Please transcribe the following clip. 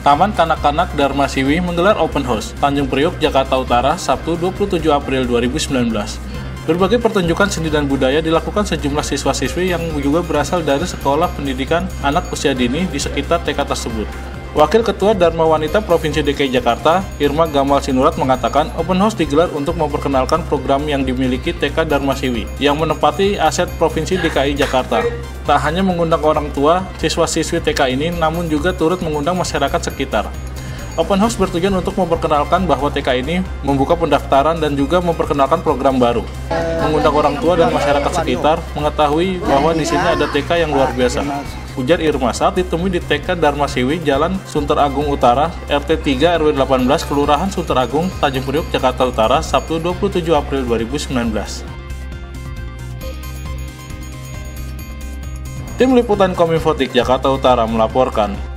Taman Kanak-Kanak Dharma Siwi menggelar Open House Tanjung Priok, Jakarta Utara, Sabtu 27 April 2019. Berbagai pertunjukan seni dan budaya dilakukan sejumlah siswa-siswi yang juga berasal dari sekolah pendidikan anak usia dini di sekitar TK tersebut. Wakil Ketua Dharma Wanita Provinsi DKI Jakarta, Irma Gamal Sinurat mengatakan Open House digelar untuk memperkenalkan program yang dimiliki TK Dharma Siwi yang menempati aset Provinsi DKI Jakarta. Tak hanya mengundang orang tua siswa-siswi TK ini, namun juga turut mengundang masyarakat sekitar. Open House bertujuan untuk memperkenalkan bahwa TK ini membuka pendaftaran dan juga memperkenalkan program baru. Mengundang orang tua dan masyarakat sekitar mengetahui bahwa di sini ada TK yang luar biasa. Ujar Irma saat ditemui di TK Dharma Siwi, Jalan Sunter Agung Utara, RT 3 RW 18, Kelurahan Sunter Agung, Tanjung Priok, Jakarta Utara, Sabtu 27 April 2019. Tim Liputan Kominfotik Jakarta Utara melaporkan.